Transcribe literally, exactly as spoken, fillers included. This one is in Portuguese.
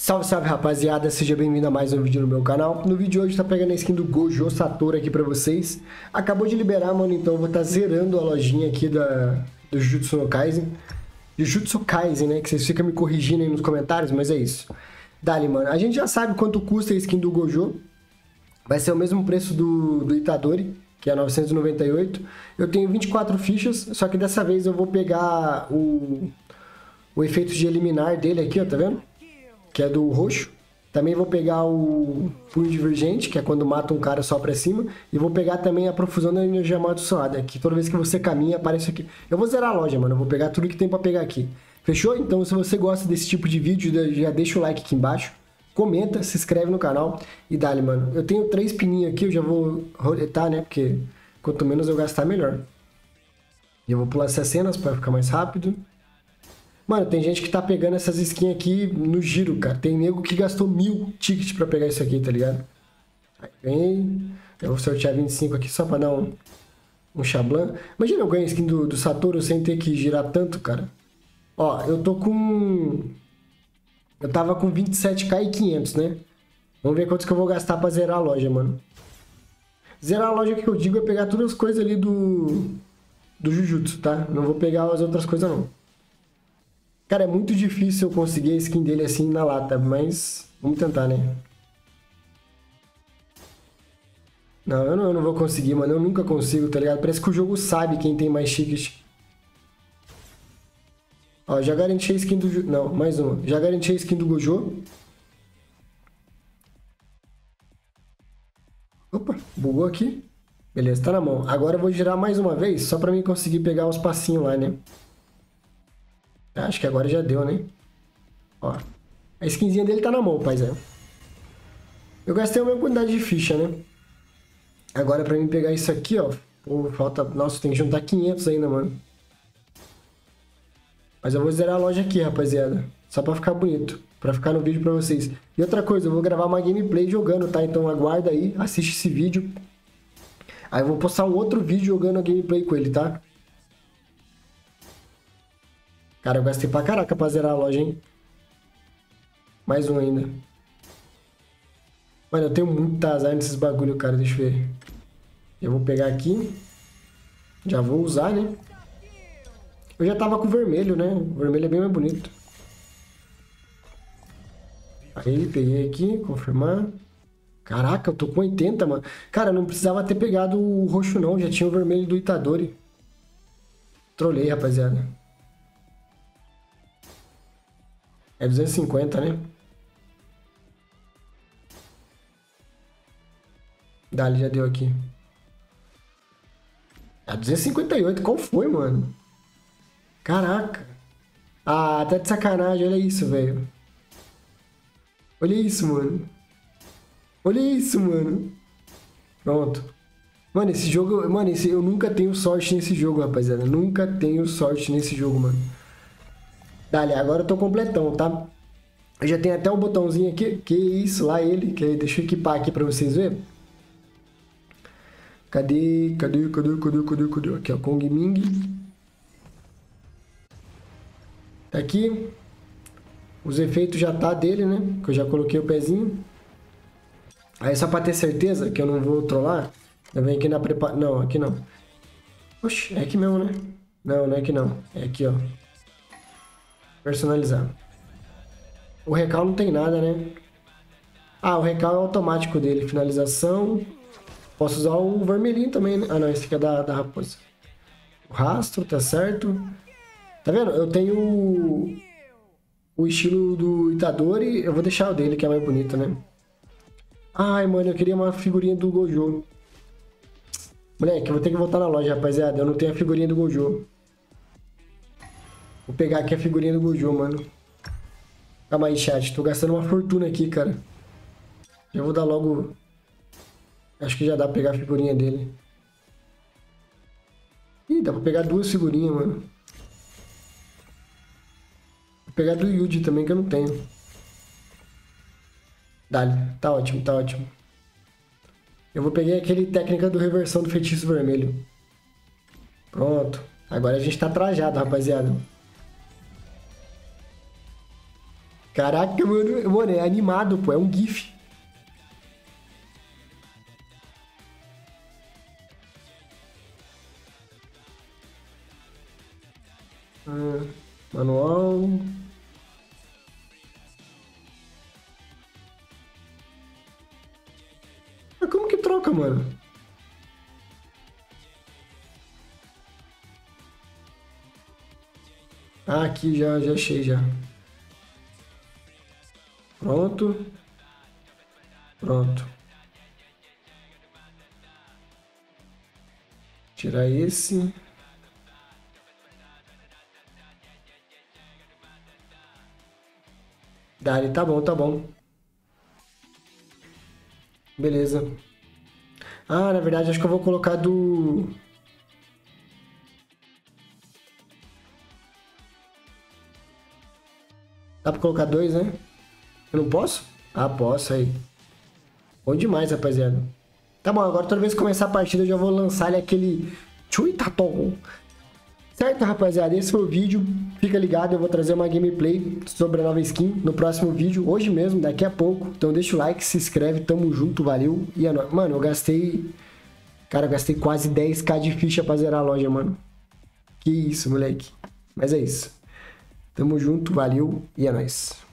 Salve, salve, rapaziada, seja bem-vindo a mais um vídeo no meu canal. No vídeo de hoje tá pegando a skin do Gojo Satoru aqui pra vocês. Acabou de liberar, mano, então eu vou estar tá zerando a lojinha aqui da, do Jujutsu no Kaisen. Jujutsu Kaisen, né, que vocês ficam me corrigindo aí nos comentários, mas é isso. Dali, mano, a gente já sabe quanto custa a skin do Gojo. Vai ser o mesmo preço do, do Itadori, que é novecentos e noventa e oito. Eu tenho vinte e quatro fichas, só que dessa vez eu vou pegar o, o efeito de eliminar dele aqui, ó, tá vendo? Que é do roxo. Também vou pegar o punho divergente, que é quando mata um cara só pra cima. E vou pegar também a profusão da energia amaldiçoada, que toda vez que você caminha aparece aqui. Eu vou zerar a loja, mano. Eu vou pegar tudo que tem pra pegar aqui. Fechou? Então, se você gosta desse tipo de vídeo, já deixa o like aqui embaixo. Comenta, se inscreve no canal e dá-lhe, mano. Eu tenho três pininhos aqui, eu já vou roletar, né? Porque quanto menos eu gastar, melhor. E eu vou pular essas cenas pra ficar mais rápido. Mano, tem gente que tá pegando essas skins aqui no giro, cara. Tem nego que gastou mil tickets pra pegar isso aqui, tá ligado? Aí, ganhei. Eu vou sortear vinte e cinco aqui só pra dar um, um chablan. Imagina eu ganhar a skin do, do Satoru sem ter que girar tanto, cara. Ó, eu tô com... Eu tava com vinte e sete k e quinhentos, né? Vamos ver quantos que eu vou gastar pra zerar a loja, mano. Zerar a loja, que eu digo, é pegar todas as coisas ali do... Do Jujutsu, tá? Não vou pegar as outras coisas, não. Cara, é muito difícil eu conseguir a skin dele assim na lata, mas vamos tentar, né? Não, eu não, eu não vou conseguir, mano. Eu nunca consigo, tá ligado? Parece que o jogo sabe quem tem mais tickets. Ó, já garanti a skin do... Não, mais uma. Já garanti a skin do Gojo. Opa, bugou aqui. Beleza, tá na mão. Agora eu vou girar mais uma vez, só pra mim conseguir pegar os passinhos lá, né? Acho que agora já deu, né? Ó, a skinzinha dele tá na mão, paizão. Eu gastei a mesma quantidade de ficha, né? Agora pra mim pegar isso aqui, ó. Pô, falta... Nossa, tem que juntar quinhentos ainda, mano. Mas eu vou zerar a loja aqui, rapaziada. Só pra ficar bonito. Pra ficar no vídeo pra vocês. E outra coisa, eu vou gravar uma gameplay jogando, tá? Então aguarda aí, assiste esse vídeo. Aí eu vou postar um outro vídeo jogando a gameplay com ele, tá? Cara, eu gastei pra caraca pra zerar a loja, hein? Mais um ainda. Mano, eu tenho muito azar nesses bagulho, cara. Deixa eu ver. Eu vou pegar aqui. Já vou usar, né? Eu já tava com o vermelho, né? O vermelho é bem mais bonito. Aí, peguei aqui. Confirmar. Caraca, eu tô com oitenta, mano. Cara, eu não precisava ter pegado o roxo, não. Já tinha o vermelho do Itadori. Trolei, rapaziada. É duzentos e cinquenta, né? Dali, já deu aqui. É duzentos e cinquenta e oito. Qual foi, mano? Caraca. Ah, tá de sacanagem. Olha isso, velho. Olha isso, mano. Olha isso, mano. Pronto. Mano, esse jogo... Mano, esse, eu nunca tenho sorte nesse jogo, rapaziada. Nunca tenho sorte nesse jogo, mano. Dali, agora eu tô completão, tá? Eu já tenho até o botãozinho aqui. Que isso, lá ele. Que deixa eu equipar aqui pra vocês verem. Cadê? Cadê? Cadê? Cadê? Cadê? Cadê? Aqui, ó. Kong Ming. Tá aqui. Os efeitos já tá dele, né? Que eu já coloquei o pezinho. Aí só pra ter certeza que eu não vou trollar. Eu venho aqui na prepara... Não, aqui não. Oxe, é aqui mesmo, né? Não, não é aqui não. É aqui, ó. Personalizar. O recal não tem nada, né? Ah, o recal é automático dele. Finalização. Posso usar o vermelhinho também, né? Ah, não. Esse aqui é da, da raposa. O rastro, tá certo. Tá vendo? Eu tenho o, o estilo do Itadori. Eu vou deixar o dele, que é mais bonito, né? Ai, mano, eu queria uma figurinha do Gojo. Moleque, eu vou ter que voltar na loja, rapaziada. Eu não tenho a figurinha do Gojo. Vou pegar aqui a figurinha do Gojo, mano. Calma aí, chat. Tô gastando uma fortuna aqui, cara. Já vou dar logo... Acho que já dá pra pegar a figurinha dele. Ih, dá pra pegar duas figurinhas, mano. Vou pegar do Yuji também, que eu não tenho. Dale. Tá ótimo, tá ótimo. Eu vou pegar aquele técnica do reversão do feitiço vermelho. Pronto. Agora a gente tá trajado, rapaziada. Caraca, mano, mano, é animado, pô, é um GIF. Ah, manual. Mas como que troca, mano? Ah, aqui já, já achei já. Pronto. Pronto. Tirar esse. Dali, tá bom, tá bom. Beleza. Ah, na verdade, acho que eu vou colocar do... Dá pra colocar dois, né? Eu não posso? Ah, posso aí. Bom demais, rapaziada. Tá bom, agora toda vez que começar a partida eu já vou lançar ali aquele... Chui, tá bom. Certo, rapaziada? Esse foi o vídeo. Fica ligado, eu vou trazer uma gameplay sobre a nova skin no próximo vídeo. Hoje mesmo, daqui a pouco. Então deixa o like, se inscreve, tamo junto, valeu. E é nóis. Mano, eu gastei... Cara, eu gastei quase dez k de ficha pra zerar a loja, mano. Que isso, moleque. Mas é isso. Tamo junto, valeu e é nóis.